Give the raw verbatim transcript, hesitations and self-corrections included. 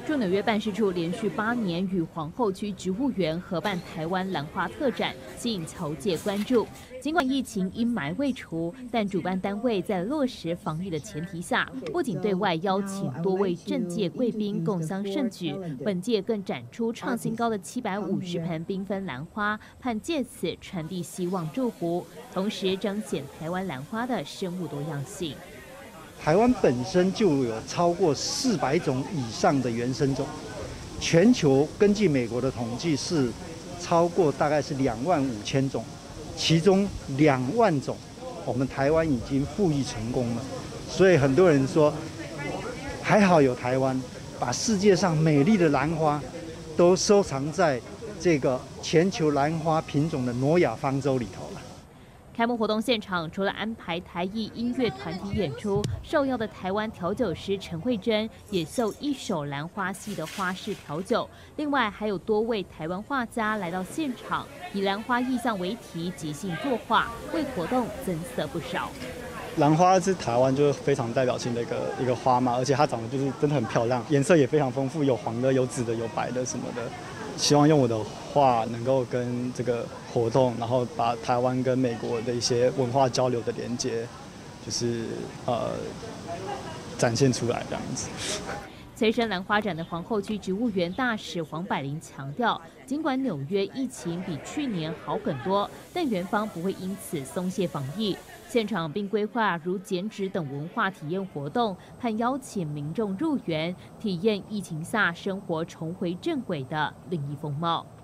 驻纽约办事处连续八年与皇后区植物园合办台湾兰花特展，吸引侨界关注。尽管疫情阴霾未除，但主办单位在落实防疫的前提下，不仅对外邀请多位政界贵宾共襄盛举，本届更展出创新高的七百五十盆缤纷兰花，盼借此传递希望祝福，同时彰显台湾兰花的生物多样性。 台湾本身就有超过四百种以上的原生种，全球根据美国的统计是超过大概是两万五千种，其中两万种我们台湾已经复育成功了。所以很多人说，还好有台湾，把世界上美丽的兰花都收藏在这个全球兰花品种的挪亚方舟里头了。 开幕活动现场除了安排台艺音乐团体演出，受邀的台湾调酒师陈慧珍也秀一手兰花系的花式调酒。另外还有多位台湾画家来到现场，以兰花意象为题即兴作画，为活动增色不少。 兰花是台湾就是非常代表性的一个一个花嘛，而且它长得就是真的很漂亮，颜色也非常丰富，有黄的、有紫的、有白的什么的。希望用我的画能够跟这个活动，然后把台湾跟美国的一些文化交流的连接，就是呃展现出来这样子。 催生兰花展的皇后区植物园大使黄百灵强调，尽管纽约疫情比去年好很多，但园方不会因此松懈防疫。现场并规划如剪纸等文化体验活动，盼邀请民众入园，体验疫情下生活重回正轨的另一风貌。